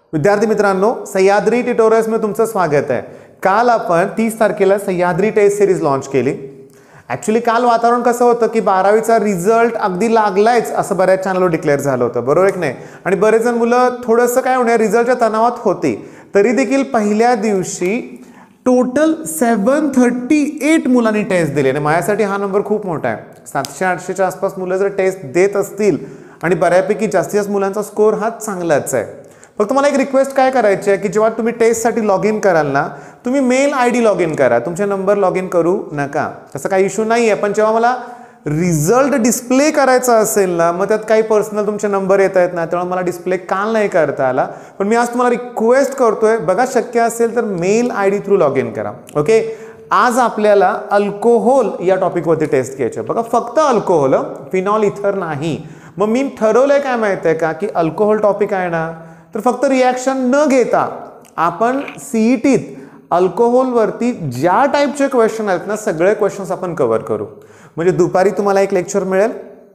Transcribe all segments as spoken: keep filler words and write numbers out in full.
विद्यार्थी मित्रांनो, सह्याद्री ट्युटोरियल्स में तुमचं स्वागत आहे। काल आपण तीस तारखेला सह्याद्री टेस्ट सिरीज लॉन्च केली। ॲक्च्युली काल वातावरण कसं होतं की बारावीचा रिझल्ट अगदी लागलायच असं बऱ्याच चॅनलवर डिक्लेअर झालं होतं, बरोबर की नाही? आणि बरेच जण मुलं थोडंसं काय होणार रिझल्टच्या तणावात होती, तरी देखील पहिल्या दिवशी टोटल सेवन थर्टी एट मुलांनी टेस्ट दिली आणि माझ्यासाठी हा नंबर खूप मोठा आहे। सातशे आठशेच्या आसपास मुलं जर टेस्ट देत असतील आणि बऱ्यापैकी जास्तीत जास्त मुलांचा स्कोर हा चांगलाच आहे। फक्त मला एक रिक्वेस्ट काय करायची आहे की जेव्हा तुम्ही टेस्टसाठी लॉग इन कराल ना, तुम्ही mail I D log in करा, तुमचे नंबर लॉग इन करू नका। तसं काही इश्यू नाही आहे, पण जेव्हा मला रिझल्ट डिस्प्ले करायचा असेल ना, मग त्यात काही पर्सनल तुमचे नंबर येत आहेत ना, त्यामुळे मला डिस्प्ले काल नाही करता आला। पण मी आज तुम्हाला रिक्वेस्ट करतोय, बघा शक्य असेल तर mail I D through log in करा। ओके, आज आपल्याला अल्कोहोल या टॉपिकवरती टेस्ट घ्यायचे, बघा फक्त अल्कोहोल, फिनॉल इथर नाही। मग मी ठरवलंय काय माहिती आहे का की अल्कोहोल टॉपिक आहे ना, तर फक्त रिॲक्शन न घेता आपण सीईटीत अल्कोहोलवरती ज्या टाईपचे क्वेश्चन आहेत ना, सगळे क्वेश्चन्स आपण कव्हर करू। म्हणजे दुपारी तुम्हाला एक लेक्चर मिळेल,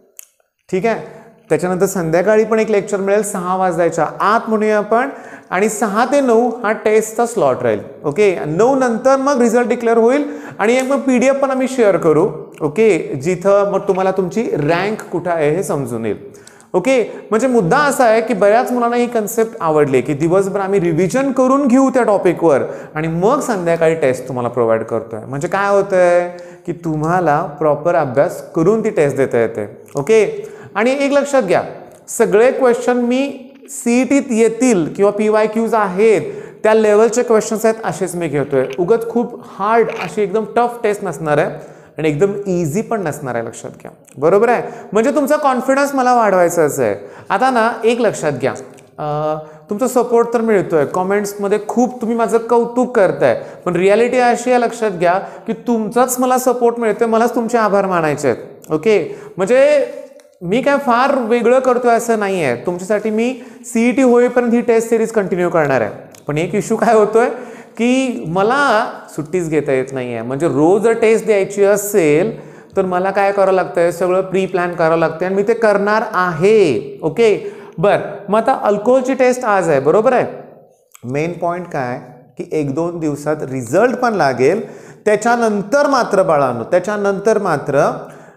ठीक आहे, त्याच्यानंतर संध्याकाळी पण एक लेक्चर मिळेल सहा वाजल्याच्या आत म्हणूया आपण, आणि सहा ते नऊ हा टेस्टचा स्लॉट राहील। ओके, नऊ नंतर मग रिझल्ट डिक्लेअर होईल आणि एक मग पीडीएफ पण आम्ही शेअर करू। ओके, जिथं मग तुम्हाला तुमची रँक कुठं आहे हे समजून येईल। ओके, म्हणजे मुद्दा असा आहे की बऱ्याच मुलांना ही कन्सेप्ट आवडली की दिवसभर आम्ही रिव्हिजन करून घेऊ त्या टॉपिकवर आणि मग संध्याकाळी टेस्ट तुम्हाला प्रोव्हाइड करतोय। म्हणजे काय होतंय की तुम्हाला प्रॉपर अभ्यास करून ती टेस्ट देता येते। ओके, आणि एक लक्षात घ्या, सगळे क्वेश्चन मी सीईटीत येतील किंवा पीवाय क्यूज आहेत त्या लेवलचे क्वेश्चन्स आहेत असेच मी घेतोय। उगाच खूप हार्ड अशी एकदम टफ टेस्ट नसणार आहे आणि एकदम इझी पण नसणार आहे, लक्षात घ्या, बरोबर आहे? म्हणजे तुमचा कॉन्फिडन्स मला वाढवायचाच आहे। आता ना एक लक्षात घ्या, तुमचा सपोर्ट तर मिळतोय, कॉमेंट्समध्ये खूप तुम्ही माझं कौतुक करताय, पण रियालिटी अशी आहे, लक्षात घ्या की तुमचाच मला सपोर्ट मिळतोय, मलाच तुमचे आभार मानायचे आहेत। ओके, म्हणजे मी काय फार वेगळं करतोय असं नाही आहे, तुमच्यासाठी मी सीईटी होईपर्यंत ही टेस्ट सिरीज कंटिन्यू करणार आहे। पण एक इश्यू काय होतोय की मला सुट्टीच घेता येत नाही आहे। म्हणजे रोज जर टेस्ट द्यायची असेल तर मला काय करावं लागतंय, सगळं प्री प्लॅन करावं लागतंय आणि मी ते करणार आहे। ओके, बर, मग आता अल्कोहोलची टेस्ट आज आहे, बरोबर आहे? मेन पॉईंट काय की एक दोन दिवसात रिझल्ट पण लागेल, त्याच्यानंतर मात्र बाळांनो, त्याच्यानंतर मात्र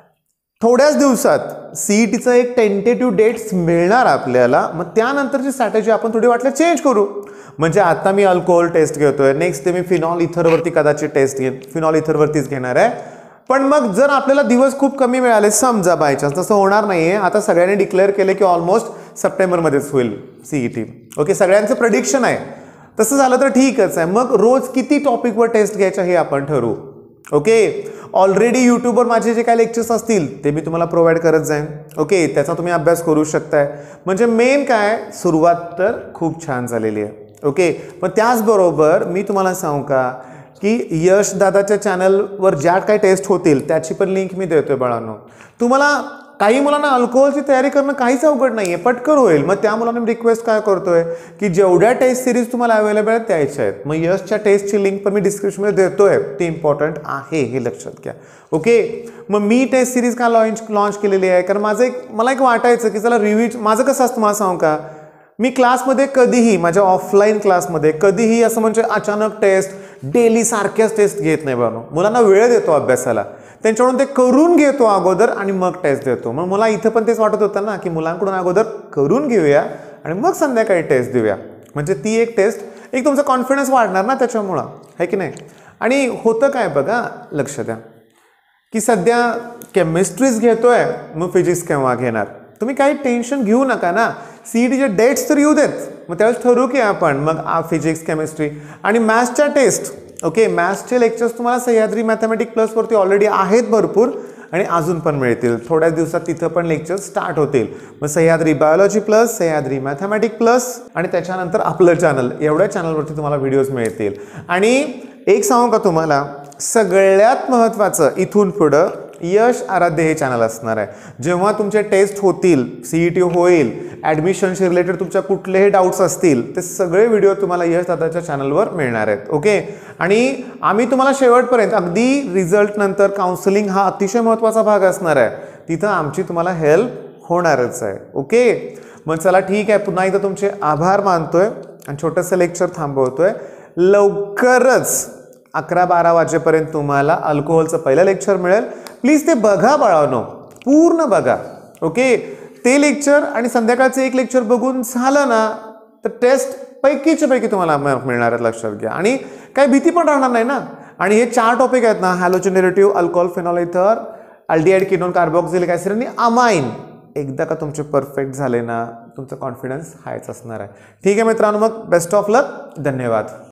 थोड्याच दिवसात सीईटीचं एक टेंटेटिव्ह डेट्स मिळणार आपल्याला। मग त्यानंतरची स्ट्रॅटेजी आपण थोडी वाटलं चेंज करू। म्हणजे आता मी अल्कोहोल टेस्ट घेतोय, नेक्स्ट ते मी फिनॉल इथरवरती कदाचित टेस्ट घेईन, फिनॉल इथरवरतीच घेणार आहे। पण मग जर आपल्याला दिवस खूप कमी मिळाले, समजा बाय चान्स, तसं होणार नाहीये, आता सगळ्यांनी डिक्लेअर केले की ऑलमोस्ट सप्टेंबरमध्येच होईल सीईटी। ओके, सगळ्यांचं प्रेडिक्शन आहे, तसं झालं तर ठीकच आहे। मग रोज किती टॉपिकवर टेस्ट घ्यायचं हे आपण ठरवू। ओके, ऑलरेडी यूट्यूबवर माझे जे काही लेक्चर्स असतील ते मी तुम्हाला प्रोव्हाइड करत जाईन। ओके, त्याचा तुम्ही अभ्यास करू शकताय। म्हणजे मेन काय, सुरुवात तर खूप छान झालेली आहे। ओके, पण त्याचबरोबर मी तुम्हाला सांगू का की यश दादाच्या चॅनलवर ज्या काही टेस्ट होतील त्याची पण लिंक मी देतोय बाळांनो। तुम्हाला काही मुलांना अल्कोहोलची तयारी करणं काहीच अवघड नाही आहे, पटकन होईल। मग त्या मुलांना मी रिक्वेस्ट काय करतोय की जेवढ्या टेस्ट सिरीज तुम्हाला अवेलेबल आहेत द्यायच्या आहेत, मग यशच्या टेस्टची लिंक पण मी डिस्क्रिप्शनमध्ये देतोय, ते इम्पॉर्टंट आहे हे लक्षात घ्या। ओके, मग मी टेस्ट सिरीज का लॉन्च लॉन्च केलेली आहे, कारण माझं एक मला एक वाटायचं की चला रिव्हिज, माझं कसं असतं मला सांगू का, मी क्लासमध्ये कधीही माझ्या ऑफलाईन क्लासमध्ये कधीही असं म्हणजे अचानक टेस्ट डेली सारख्याच टेस्ट घेत नाही बघा। मुलांना वेळ देतो अभ्यासाला, त्यांच्याकडून ते करून घेतो अगोदर आणि मग टेस्ट देतो। मग मला इथं पण तेच वाटत होतं ना की मुलांकडून अगोदर करून घेऊया आणि मग संध्याकाळी टेस्ट देऊया, म्हणजे ती एक टेस्ट, एक तुमचा कॉन्फिडन्स वाढणार ना त्याच्यामुळं, आहे की नाही? आणि होतं काय बघा, लक्ष द्या की सध्या केमिस्ट्रीज घेतोय, मग फिजिक्स केव्हा घेणार, तुम्ही काही टेन्शन घेऊ नका ना, सीईटीचे डेट्स तर येऊ देत, मग त्यावेळेस ठरवू की आपण मग फिजिक्स, केमिस्ट्री आणि मॅथ्सच्या टेस्ट। ओके, मॅथ्सचे लेक्चर्स तुम्हाला सह्याद्री मॅथमॅटिक प्लसवरती ऑलरेडी आहेत भरपूर आणि अजून पण मिळतील, थोड्याच दिवसात तिथं पण लेक्चर्स स्टार्ट होतील। मग Sahyadri biology plus, Sahyadri mathematic plus आणि त्याच्यानंतर आपलं चॅनल, एवढ्या चॅनलवरती तुम्हाला व्हिडिओज मिळतील। आणि एक सांगू का तुम्हाला, सगळ्यात महत्त्वाचं इथून पुढं यश आराध्य हे चॅनल असणार आहे। जेव्हा तुमचे टेस्ट होतील, सीईटी होईल, ॲडमिशनशी रिलेटेड तुमच्या कुठलेही डाऊट्स असतील, ते सगळे व्हिडिओ तुम्हाला यश दादाच्या चॅनलवर मिळणार आहेत। ओके, आणि आम्ही तुम्हाला शेवटपर्यंत अगदी रिझल्ट नंतर काउन्सिलिंग हा अतिशय महत्त्वाचा भाग असणार आहे, तिथं आमची तुम्हाला हेल्प होणारच आहे। ओके, मग चला ठीक आहे, पुन्हा एकदा तुमचे आभार मानतोय आणि छोटंसं लेक्चर थांबवतोय. लवकरच अकरा बारा वाजेपर्यंत तुम्हाला अल्कोहोलचं पहिलं लेक्चर मिळेल. प्लीज ते बघा बाळांनो, पूर्ण बघा. ओके, ते लेक्चर आणि संध्याकाळचं एक लेक्चर बघून झालं ना तर टेस्ट पैकीच्या पैकी तुम्हाला मार्क मिळणार आहेत, लक्षात घ्या. आणि काही भीती पण राहणार नाही ना. आणि हे चार टॉपिक आहेत ना, हॅलोजनेरेटिव्ह, अल्कोहोल, फिनॉल इथर, अल्डिहाइड, कीनोन, कार्बोक्सिलिक ऍसिड आणि अमाइन, एकदा का तुमचे परफेक्ट झाले ना तुमचा कॉन्फिडन्स हायच असणार आहे. ठीक आहे मित्रांनो, मग बेस्ट ऑफ लक. धन्यवाद.